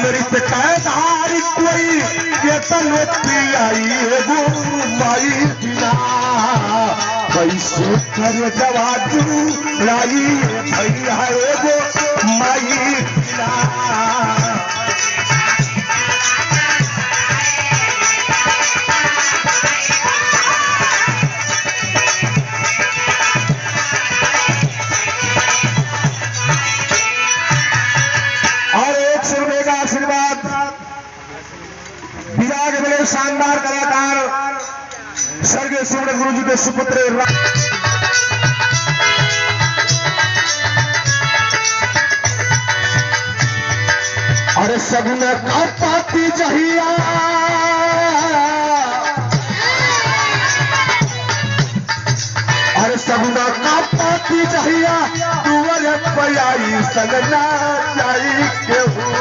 अमृत कैदारी कोई केतन पियाई एगो माई बिना कैसे कर जवाजू लाई भैया एगो माई बिना। शानदार कलाकार स्वर्गीय सुब्रत गुरु जी के सुपुत्र अरे सगुन का पाती जहिया अरे सगुन का पाती जहिया तुवर पयाई सगना जाई के हो।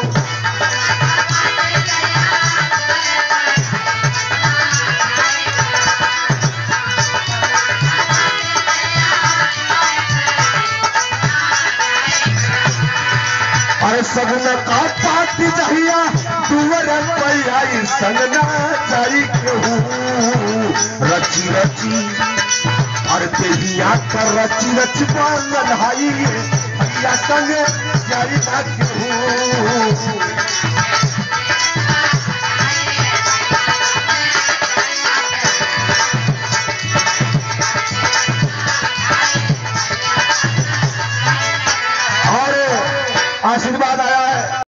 सगुन का पाती जहिया दुवर पयाई संगना जाई केहू रची रची और देहिया कर रची रची बंधाई भैया संग जाई ना केहू। आशीर्वाद